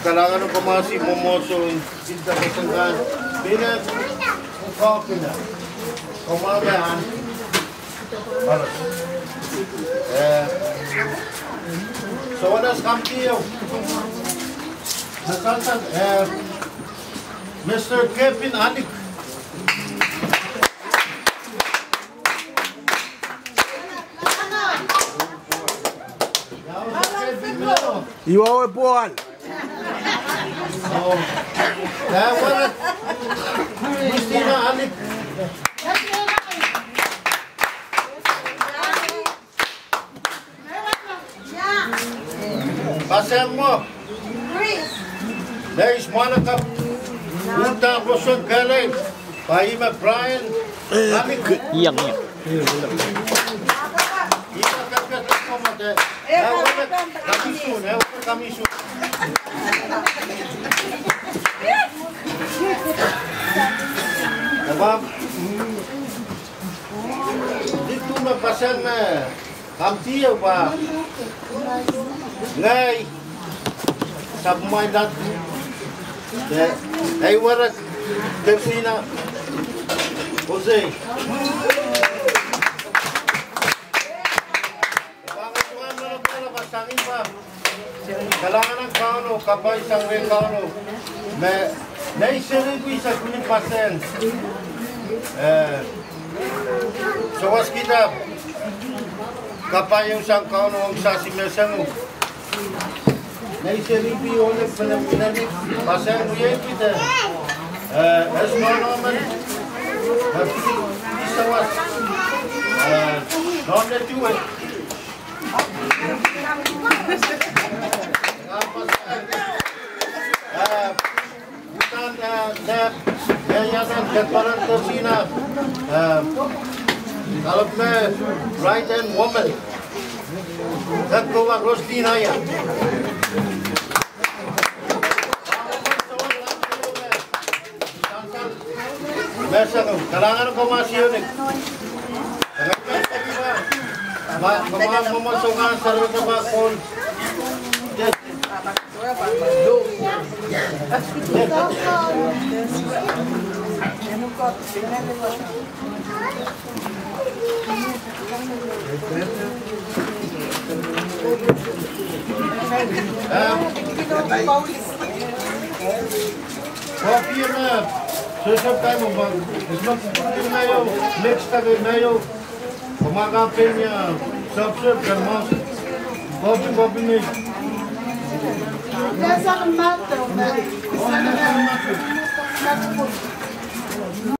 kailangan ko mga si Momoso cinta kesenggan bina kopi na kumabahan harus so wanas kampiyo nasansan Mr. Kevin Anik Iwawe buwan. Kaya wala Christina Anik. Pasang mo. There is Monica Punta Rosot Galen. Paima Brian Anik. Yang. Kami sun. Sebab itu pasang kamti apa? Ngai sabmai dat. Ai warat Christina Jose. Kailangan ng kauno, kapay isang rin kauno. Naisirin ko isa kunin pasen. Sawas kita, kapay yung isang kauno ang sasimesan mo. Naisirin ko yung pinaminanik. Pasen mo yan kita. Es no naman. Isawas. Non na tuwe. Bukan yayasan Keparan Tersina kalau right hand woman dan keluar Roslina ya biasa kalangan komasiunik kemana memasukkan sarana bakon kopi na sesep tayo mo mayo mix tayo mayo kumakain niya sub-sub karmas kopi ni doesn't matter.